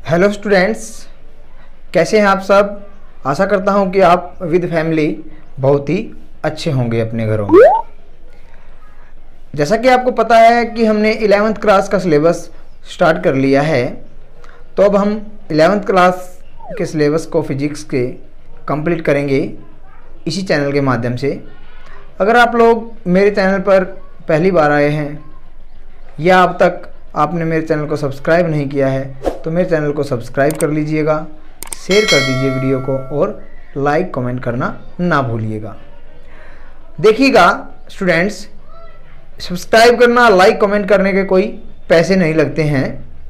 Hello students, कैसे हैं आप सब। आशा करता हूं कि आप विद फैमिली बहुत ही अच्छे होंगे अपने घरों में। जैसा कि आपको पता है कि हमने 11th क्लास का सिलेबस स्टार्ट कर लिया है, तो अब हम 11th क्लास के सिलेबस को फिजिक्स के कंप्लीट करेंगे इसी चैनल के माध्यम से। अगर आप लोग मेरे चैनल पर पहली बार आए हैं या अब तक आपने मेरे चैनल को सब्सक्राइब नहीं किया है तो मेरे चैनल को सब्सक्राइब कर लीजिएगा, शेयर कर दीजिए वीडियो को और लाइक कमेंट करना ना भूलिएगा। देखिएगा स्टूडेंट्स, सब्सक्राइब करना, लाइक कमेंट करने के कोई पैसे नहीं लगते हैं।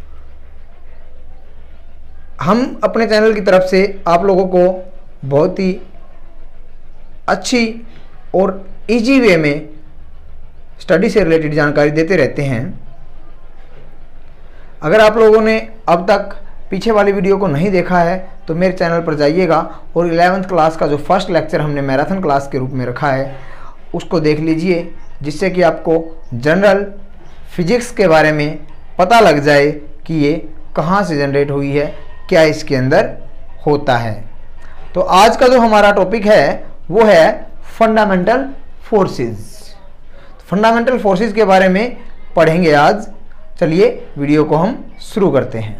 हम अपने चैनल की तरफ से आप लोगों को बहुत ही अच्छी और इजी वे में स्टडी से रिलेटेड जानकारी देते रहते हैं। अगर आप लोगों ने अब तक पीछे वाली वीडियो को नहीं देखा है तो मेरे चैनल पर जाइएगा और 11th क्लास का जो फर्स्ट लेक्चर हमने मैराथन क्लास के रूप में रखा है उसको देख लीजिए, जिससे कि आपको जनरल फिजिक्स के बारे में पता लग जाए कि ये कहाँ से जनरेट हुई है, क्या इसके अंदर होता है। तो आज का जो हमारा टॉपिक है वो है फंडामेंटल फोर्सेस। फंडामेंटल फोर्सेस के बारे में पढ़ेंगे आज। चलिए वीडियो को हम शुरू करते हैं।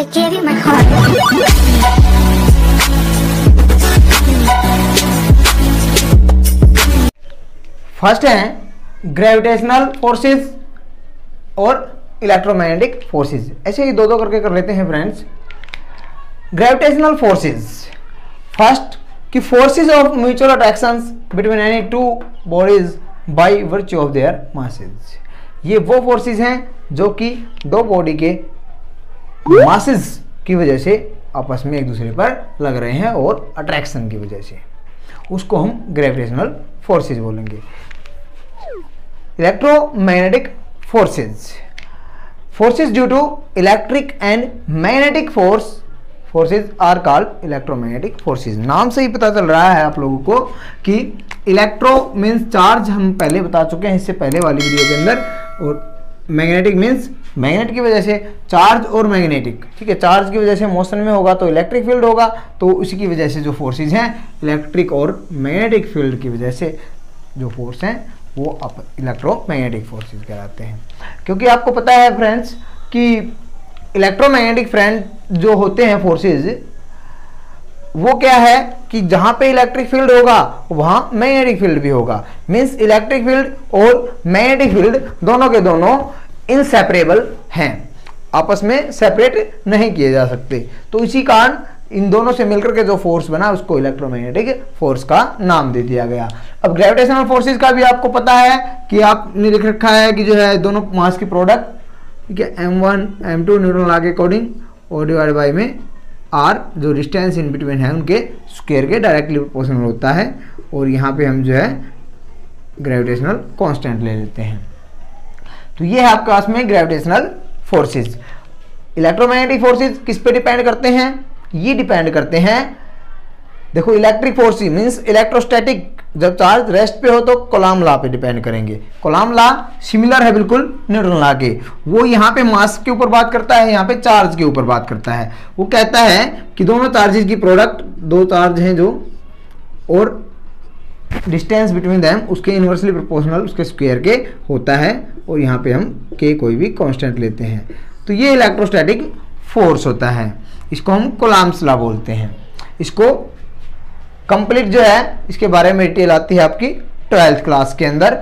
फर्स्ट है ग्रेविटेशनल फोर्सेस और इलेक्ट्रोमैग्नेटिक फोर्सेस। ऐसे ही दो दो करके कर लेते हैं फ्रेंड्स। ग्रेविटेशनल फोर्सेस, फर्स्ट कि forces of mutual attractions between any two bodies by virtue of their masses. ये वो फोर्सेस हैं जो कि दो बॉडी के मासेस की वजह से आपस में एक दूसरे पर लग रहे हैं और अट्रैक्शन की वजह से, उसको हम ग्रेविटेशनल फोर्सेस बोलेंगे। Electromagnetic forces, forces due to electric and magnetic forces are called electromagnetic forces. नाम से ही पता चल रहा है आप लोगों को कि इलेक्ट्रो मीन्स चार्ज, हम पहले बता चुके हैं इससे पहले वाली वीडियो के अंदर, और मैग्नेटिक मीन्स मैग्नेट की वजह से चार्ज और मैग्नेटिक, ठीक है। चार्ज की वजह से मोशन में होगा तो इलेक्ट्रिक फील्ड होगा, तो उसी की वजह से जो फोर्सेस हैं इलेक्ट्रिक और मैग्नेटिक फील्ड की वजह से जो फोर्स हैं वो इलेक्ट्रोमैग्नेटिक फोर्सेस कहलाते हैं। क्योंकि आपको पता है फ्रेंड्स कि इलेक्ट्रोमैग्नेटिक फ्रेंड जो होते हैं फोर्सेस, वो क्या है कि जहां पे इलेक्ट्रिक फील्ड होगा वहां मैग्नेटिक फील्ड भी होगा। मींस इलेक्ट्रिक फील्ड और मैग्नेटिक फील्ड दोनों के दोनों इनसेपरेबल हैं, आपस में सेपरेट नहीं किए जा सकते। तो इसी कारण इन दोनों से मिलकर के जो फोर्स बना उसको इलेक्ट्रोमैग्नेटिक फोर्स का नाम दे दिया गया। अब ग्रेविटेशनल फोर्सेस का भी आपको पता है कि आपने लिख रखा है कि जो है दोनों मास की प्रोडक्ट, ठीक है, m1 m2 न्यूटन लॉ के अकॉर्डिंग और डिवाइड बाई में r जो डिस्टेंस इन बिटवीन है उनके स्क्वायर के डायरेक्टली प्रोपोर्शनल होता है। और यहाँ पे हम जो है ग्रेविटेशनल कांस्टेंट ले लेते हैं। तो ये है आपके पास में ग्रेविटेशनल फोर्सेस। इलेक्ट्रोमैग्नेटिक फोर्सेस किस पे डिपेंड करते हैं? ये डिपेंड करते हैं, देखो इलेक्ट्रिक फोर्सेस मींस इलेक्ट्रोस्टैटिक, जब चार्ज रेस्ट पे हो तो कौलॉम लॉ पे डिपेंड करेंगे। कौलॉम लॉ सिमिलर है बिल्कुल न्यूटन लॉ के। वो यहाँ पे मास के ऊपर बात करता है, यहाँ पे चार्ज के ऊपर बात करता है। वो कहता है कि दोनों चार्जेस की प्रोडक्ट, दो चार्ज हैं जो, और डिस्टेंस बिटवीन देम उसके इनवर्सली प्रोपोर्शनल उसके स्क्वायर के होता है। और यहाँ पे हम के कोई भी कांस्टेंट लेते हैं। तो ये इलेक्ट्रोस्टैटिक फोर्स होता है, इसको हम कौलॉम्स लॉ बोलते हैं। इसको कंप्लीट जो है इसके बारे में डिटेल आती है आपकी 12th क्लास के अंदर।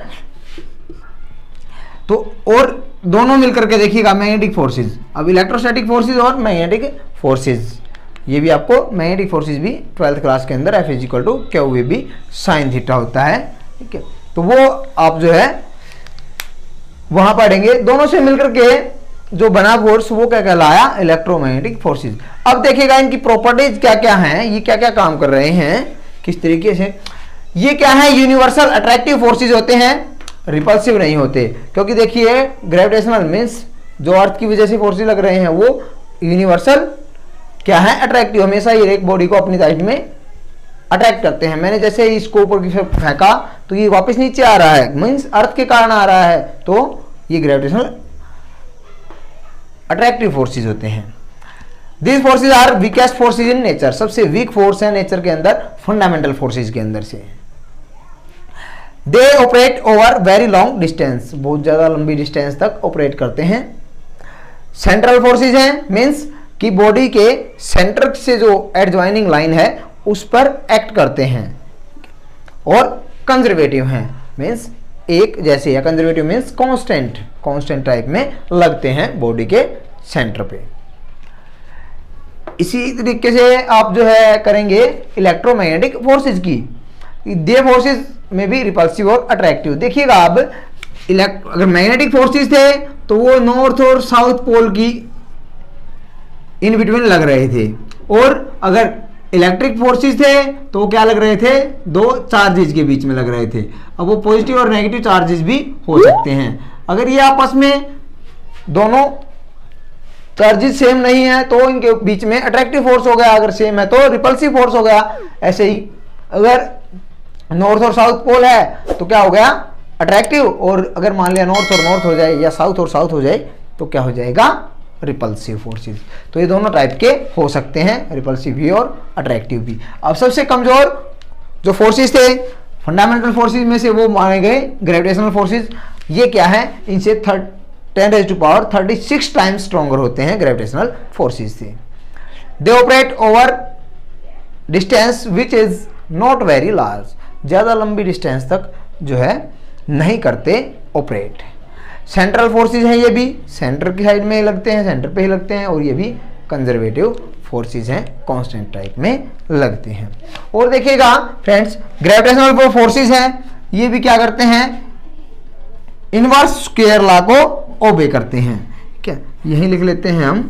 तो और दोनों मिलकर के देखिएगा मैग्नेटिक फोर्सेस। अब इलेक्ट्रोस्टैटिक फोर्सेस और मैग्नेटिक फोर्सेस, ये भी आपको मैग्नेटिक फोर्सेस भी 12th क्लास के अंदर F = QAB sin थीटा होता है, ठीक है। तो वो आप जो है वहां पढ़ेंगे। दोनों से मिलकर के जो बना फोर्स वो क्या कहलाया? Electromagnetic forces. अब देखिएगा इनकी प्रॉपर्टीज क्या क्या हैं, ये क्या क्या काम कर रहे हैं, किस तरीके से। ये क्या है? यूनिवर्सल अट्रैक्टिव फोर्सेस होते हैं, रिपल्सिव नहीं होते। क्योंकि देखिए ग्रेविटेशनल मींस जो अर्थ की वजह से फोर्सेस लग रहे हैं वो यूनिवर्सल क्या है? अट्रैक्टिव। हमेशा ये एक बॉडी को अपनी साइड में अट्रैक्ट करते हैं। मैंने जैसे इसको ऊपर की तरफ फेंका तो ये वापस नीचे आ रहा है, मींस अर्थ के कारण आ रहा है, तो ये ग्रेविटेशनल अट्रैक्टिव फोर्सेस होते हैं। These forces are weakest forces in nature, सबसे वीक फोर्स है नेचर के अंदर, फंडामेंटल फोर्सेज के अंदर से। They operate over very long distance, बहुत ज्यादा लंबी डिस्टेंस तक ऑपरेट करते हैं। सेंट्रल फोर्सेज हैं, मीन्स कि बॉडी के सेंटर से जो एडजॉइनिंग लाइन है उस पर एक्ट करते हैं। और कंजर्वेटिव हैं, मीन्स एक जैसे, या कंजर्वेटिव मीन्स कांस्टेंट टाइप में लगते हैं बॉडी के सेंटर पे। इसी तरीके से आप जो है करेंगे इलेक्ट्रोमैग्नेटिक फोर्सेज की। दे फोर्सेज में भी रिपल्सिव और अट्रैक्टिव। देखिएगा अब अगर मैग्नेटिक फोर्सेज थे तो वो नॉर्थ और साउथ पोल की इन बिटवीन लग रहे थे, और अगर इलेक्ट्रिक फोर्सेस थे तो वो क्या लग रहे थे, दो चार्जेस के बीच में लग रहे थे। अब वो पॉजिटिव और नेगेटिव चार्जेस भी हो सकते हैं। अगर ये आपस में दोनों चार्जेस सेम नहीं है तो इनके बीच में अट्रैक्टिव फोर्स हो गया, अगर सेम है तो रिपल्सिव फोर्स हो गया। ऐसे ही अगर नॉर्थ और साउथ पोल है तो क्या हो गया, अट्रैक्टिव, और अगर मान लिया नॉर्थ और नॉर्थ हो जाए या साउथ और साउथ हो जाए तो क्या हो जाएगा, रिपल्सिव फोर्सेस। तो ये दोनों टाइप के हो सकते हैं, रिपल्सिव भी और अट्रैक्टिव भी। अब सबसे कमजोर जो फोर्सेस थे फंडामेंटल फोर्सेस में से वो माने गए ग्रेविटेशनल फोर्सेस। ये क्या है, इनसे 10⁻36 टाइम्स स्ट्रॉन्गर होते हैं ग्रेविटेशनल फोर्सेस से। They operate over distance which is not very large, ज्यादा लंबी डिस्टेंस तक जो है नहीं करते ऑपरेट। सेंट्रल फोर्सेज हैं, ये भी सेंटर की साइड में ही लगते हैं, सेंटर पे ही लगते हैं, और ये भी कंजर्वेटिव फोर्सेज हैं, कांस्टेंट टाइप में लगते हैं। और देखिएगा फ्रेंड्स, ग्रेविटेशनल फोर्सेज हैं, ये भी क्या करते हैं, इनवर्स स्क्वायर लॉ को ओबे करते हैं। क्या यही लिख लेते हैं हम,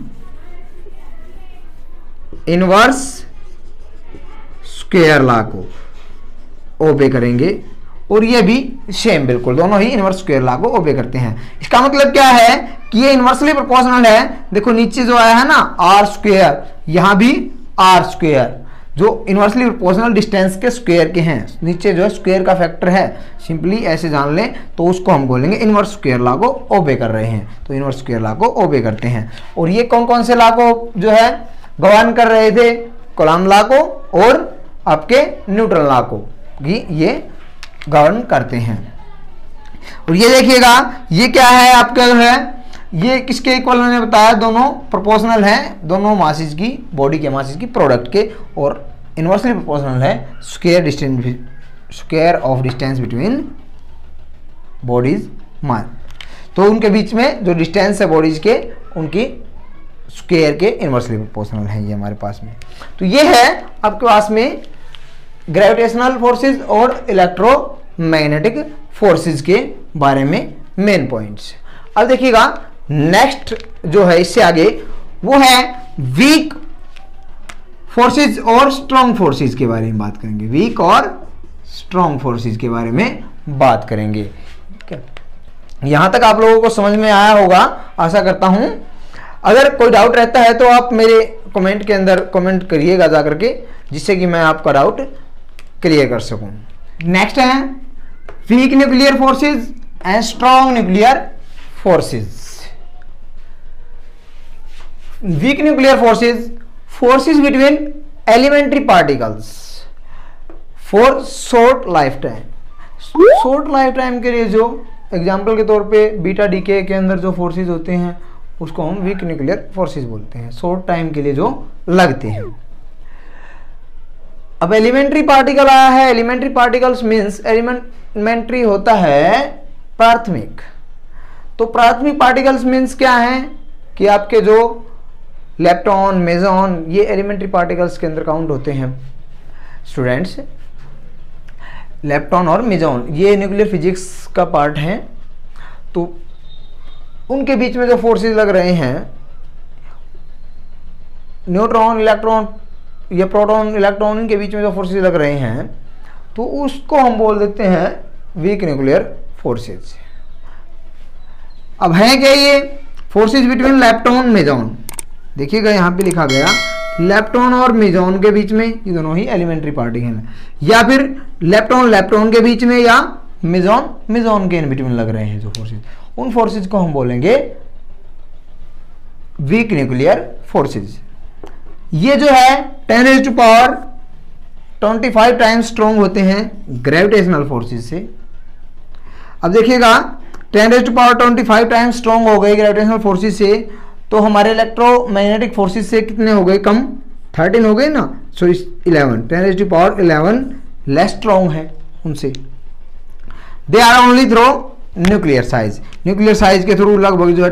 इनवर्स स्क्वायर लॉ को ओबे करेंगे, और ये भी सेम बिल्कुल, दोनों ही इनवर्स स्क्वायर लॉ को ओबे करते हैं। इसका मतलब क्या है कि ये इनवर्सली प्रोपोर्शनल है। देखो नीचे जो आया है ना आर स्क्वायर, यहां भी आर स्क्वायर, जो इनवर्सली प्रोपोर्शनल डिस्टेंस के स्क्वायर के हैं, नीचे जो है स्क्वायर का फैक्टर है, सिंपली ऐसे जान लें तो उसको हम बोलेंगे इनवर्स स्क्वायर लॉ को ओबे कर रहे हैं। तो इनवर्स स्क्वायर लॉ को ओबे करते हैं। और ये कौन कौन से लॉ को जो है गवर्न कर रहे थे, कूलॉम लॉ को और आपके न्यूटन लॉ को, ये गवर्न करते हैं। और ये देखिएगा, ये क्या है आपका जो है, ये किसके इक्वल मैंने बताया, दोनों प्रोपोर्शनल हैं, दोनों मासेस की, बॉडी के मासेस की प्रोडक्ट के, और इनवर्सली प्रोपोर्शनल है square of distance between bodies mass. तो उनके बीच में जो डिस्टेंस है बॉडीज के, उनकी स्क्वायर के इनवर्सली प्रोपोर्शनल है ये हमारे पास में। तो ये है आपके पास में ग्रेविटेशनल फोर्सेस और इलेक्ट्रोमैग्नेटिक फोर्सेस के बारे में मेन पॉइंट्स। अब देखिएगा नेक्स्ट जो है इससे आगे वो है वीक फोर्सेस और स्ट्रॉन्ग फोर्सेस के बारे में बात करेंगे। वीक और स्ट्रॉन्ग फोर्सेस के बारे में बात करेंगे। यहां तक आप लोगों को समझ में आया होगा, आशा करता हूं। अगर कोई डाउट रहता है तो आप मेरे कमेंट के अंदर कमेंट करिएगा जा करके, जिससे कि मैं आपका डाउट क्लियर कर सकूं। नेक्स्ट है weak nuclear forces and strong nuclear forces. Weak nuclear forces between elementary particles for short life time. Short life time के लिए जो एग्जाम्पल के तौर पे बीटा डीके के अंदर जो फोर्सेस होते हैं उसको हम वीक न्यूक्लियर फोर्सेस बोलते हैं, शॉर्ट टाइम के लिए जो लगते हैं। अब एलिमेंट्री पार्टिकल आया है। एलिमेंट्री पार्टिकल्स मीन्स एलिमेंट्री होता है प्राथमिक। तो प्राथमिक पार्टिकल्स मीन्स क्या है कि आपके जो लेप्टॉन, मेजॉन, ये एलिमेंट्री पार्टिकल्स के अंदर काउंट होते हैं स्टूडेंट्स। लेप्टॉन और मेजॉन ये न्यूक्लियर फिजिक्स का पार्ट है। तो उनके बीच में जो फोर्सेस लग रहे हैं, न्यूट्रॉन, इलेक्ट्रॉन या प्रोटॉन, इलेक्ट्रॉन, इनके बीच में जो फोर्सेस लग रहे हैं, तो उसको हम बोल देते हैं वीक न्यूक्लियर फोर्सेस। अब है क्या ये फोर्सेस बिटवीन लेप्टॉन, मेजॉन। देखिएगा यहाँ पे लिखा गया लेप्टॉन और मेजॉन के बीच में, ये दोनों ही एलिमेंट्री पार्टिकल हैं, या फिर लेप्टॉन के बीच में, या मेजॉन के इन बिटवीन लग रहे हैं जो फोर्सेस, उन फोर्सेस को हम बोलेंगे वीक न्यूक्लियर फोर्सेस। ये जो है 10⁻25 टाइम्स स्ट्रॉन्ग होते हैं ग्रेविटेशनल फोर्सेस से। अब देखिएगा 10⁻25 टाइम्स स्ट्रॉन्ग हो गए ग्रेविटेशनल फोर्सेस से, तो हमारे इलेक्ट्रोमैग्नेटिक फोर्सेस से कितने हो गए कम, 13 हो गए ना, सो 11 10⁻11 लेस स्ट्रॉन्ग है उनसे। They are only through nuclear size, nuclear size के थ्रू लगभग जो है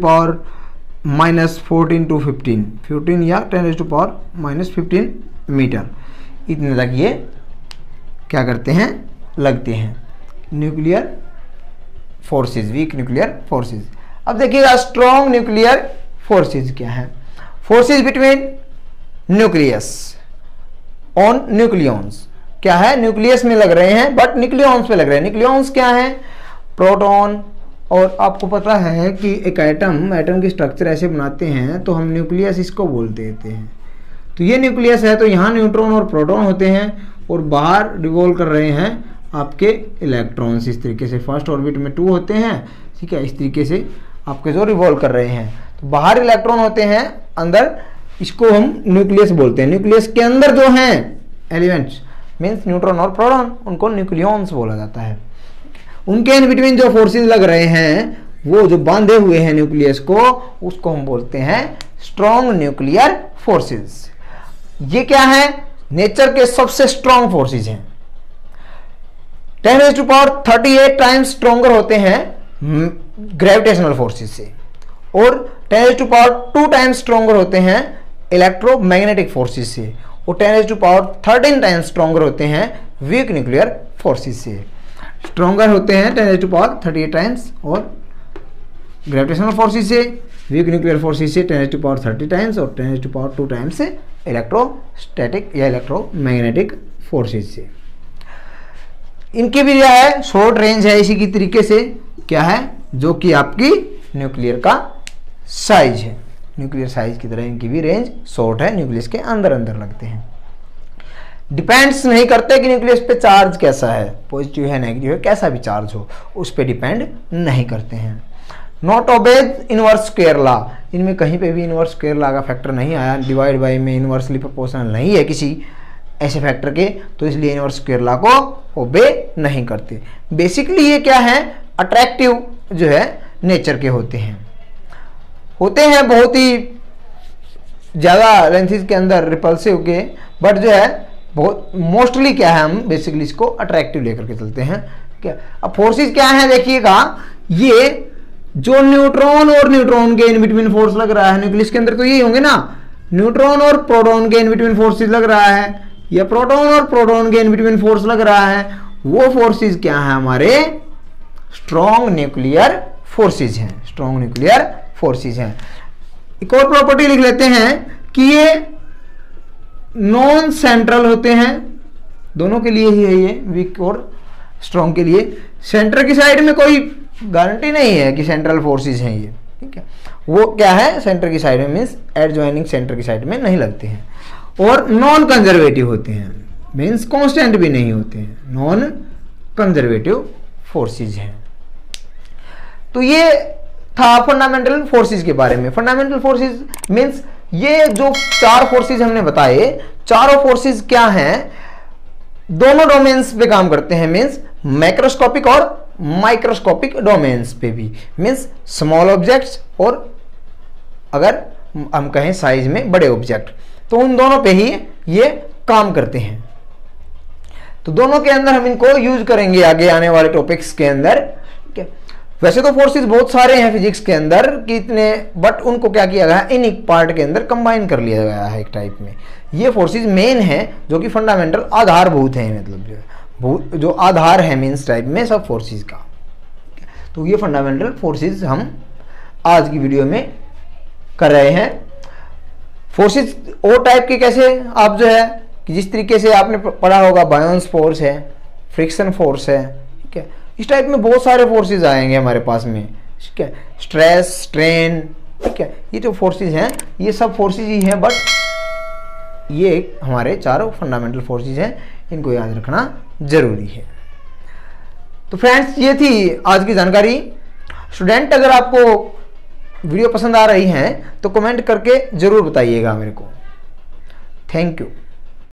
10⁻⁻14 to 15 या 10⁻⁻15 मीटर, इतने तक ये क्या करते हैं, लगते हैं nuclear forces, weak nuclear forces. अब देखिएगा स्ट्रॉन्ग न्यूक्लियर फोर्सेस क्या है। Forces between nucleus on nucleons, क्या है, न्यूक्लियस में लग रहे हैं बट न्यूक्लियॉन्स पे लग रहे हैं। न्यूक्लियॉन्स क्या है, प्रोटॉन, और आपको पता है कि एक एटम की स्ट्रक्चर ऐसे बनाते हैं तो हम न्यूक्लियस इसको बोल देते हैं। तो ये न्यूक्लियस है, तो यहाँ न्यूट्रॉन और प्रोटॉन होते हैं और बाहर रिवॉल्व कर रहे हैं आपके इलेक्ट्रॉन्स, इस तरीके से फर्स्ट ऑर्बिट में 2 होते हैं, ठीक है, इस तरीके से आपके जो रिवॉल्व कर रहे हैं, तो बाहर इलेक्ट्रॉन होते हैं, अंदर इसको हम न्यूक्लियस बोलते हैं। न्यूक्लियस के अंदर जो हैं एलिमेंट्स मीन्स न्यूट्रॉन और प्रोटॉन, उनको न्यूक्लियॉन्स बोला जाता है। उनके इन बिटवीन जो फोर्सेस लग रहे हैं, वो जो बांधे हुए हैं न्यूक्लियस को, उसको हम बोलते हैं स्ट्रॉन्ग न्यूक्लियर फोर्सेस। ये क्या है, नेचर के सबसे स्ट्रॉन्ग फोर्सेस हैं। 10⁻38 टाइम्स स्ट्रॉन्गर होते हैं ग्रेविटेशनल फोर्सेस से, और 10⁻2 टाइम्स स्ट्रॉन्गर होते हैं इलेक्ट्रोमैग्नेटिक फोर्सेस से, और 10⁻13 टाइम्स स्ट्रॉन्गर होते हैं वीक न्यूक्लियर फोर्सेस से। स्ट्रॉन्गर होते हैं 10⁻38 टाइम्स और ग्रेविटेशनल फोर्सेस से, वीक न्यूक्लियर फोर्सेस से 10⁻30 टाइम्स और 10⁻2 टाइम्स से इलेक्ट्रोस्टैटिक या इलेक्ट्रोमैग्नेटिक फोर्सेस से। इनकी भी जो है शॉर्ट रेंज है, इसी की तरीके से क्या है, जो कि आपकी न्यूक्लियर का साइज है, न्यूक्लियर साइज की तरह इनकी भी रेंज शॉर्ट है, न्यूक्लियस के अंदर अंदर लगते हैं। डिपेंड्स नहीं करते कि न्यूक्लियस पे चार्ज कैसा है, पॉजिटिव है नेगेटिव है, कैसा भी चार्ज हो, उस पे डिपेंड नहीं करते हैं। Not obeys inverse square law, इनमें कहीं पे भी इनवर्स स्क्वायर लॉ का फैक्टर नहीं आया, डिवाइड बाय में इनवर्सली प्रोपोर्शनल नहीं है किसी ऐसे फैक्टर के, तो इसलिए इनवर्स स्क्वायर लॉ को ओबे नहीं करते। बेसिकली ये क्या है, अट्रैक्टिव जो है नेचर के होते हैं बहुत ही ज़्यादा लेंथेज के अंदर रिपल्सिव के, बट जो है बहुत मोस्टली क्या है, हम बेसिकली इसको अट्रैक्टिव लेकर के चलते हैं। क्या अब फोर्सेस क्या है, देखिएगा ये जो न्यूट्रॉन और न्यूट्रॉन के इन बिटवीन फोर्स लग रहा है न्यूक्लियस के अंदर, तो यही होंगे ना, न्यूट्रॉन और प्रोटॉन के इन बिटवीन फोर्सेस लग रहा है, या प्रोटॉन और प्रोटॉन के इन बिटवीन फोर्स लग रहा है, वो फोर्सेस क्या है, हमारे स्ट्रॉन्ग न्यूक्लियर फोर्सेस हैं, स्ट्रॉन्ग न्यूक्लियर फोर्सेस हैं। एक और प्रॉपर्टी लिख लेते हैं कि ये नॉन सेंट्रल होते हैं, दोनों के लिए ही है ये, वीक और स्ट्रॉन्ग के लिए। सेंटर की साइड में कोई गारंटी नहीं है कि सेंट्रल फोर्सेस हैं ये, ठीक है, वो क्या है, सेंटर की साइड में मीन्स एडजॉइनिंग सेंटर की साइड में नहीं लगते हैं, और नॉन कंजर्वेटिव होते हैं, मीन्स कांस्टेंट भी नहीं होते हैं, नॉन कंजर्वेटिव फोर्सेस हैं। तो ये था फंडामेंटल फोर्सेस के बारे में। फंडामेंटल फोर्सेस मीन्स ये जो 4 फोर्सेस हमने बताए, चारों फोर्सेस क्या हैं, दोनों डोमेन्स पे काम करते हैं, मीन्स मैक्रोस्कोपिक और माइक्रोस्कोपिक डोमेन्स पे भी, मीन्स स्मॉल ऑब्जेक्ट्स और अगर हम कहें साइज में बड़े ऑब्जेक्ट, तो उन दोनों पे ही ये काम करते हैं। तो दोनों के अंदर हम इनको यूज करेंगे आगे आने वाले टॉपिक्स के अंदर, ठीक है। वैसे तो फोर्सेस बहुत सारे हैं फिजिक्स के अंदर कितने, बट उनको क्या किया गया है, इन एक पार्ट के अंदर कंबाइन कर लिया गया है एक टाइप में। ये फोर्सेस मेन है जो कि फंडामेंटल आधारभूत है, मतलब जो आधार है मीन्स टाइप में सब फोर्सेस का। तो ये फंडामेंटल फोर्सेस हम आज की वीडियो में कर रहे हैं। फोर्सेस और टाइप के कैसे, आप जो है कि जिस तरीके से आपने पढ़ा होगा बायोन्स फोर्स है, फ्रिक्शन फोर्स है, ठीक है, इस टाइप में बहुत सारे फोर्सेस आएंगे हमारे पास में, ठीक है, स्ट्रेस, स्ट्रेन, ठीक है, ये जो फोर्सेस हैं ये सब फोर्सेस ही हैं, बट ये हमारे चारों फंडामेंटल फोर्सेस हैं, इनको याद रखना जरूरी है। तो फ्रेंड्स ये थी आज की जानकारी। स्टूडेंट अगर आपको वीडियो पसंद आ रही हैं तो कमेंट करके जरूर बताइएगा मेरे को। Thank you.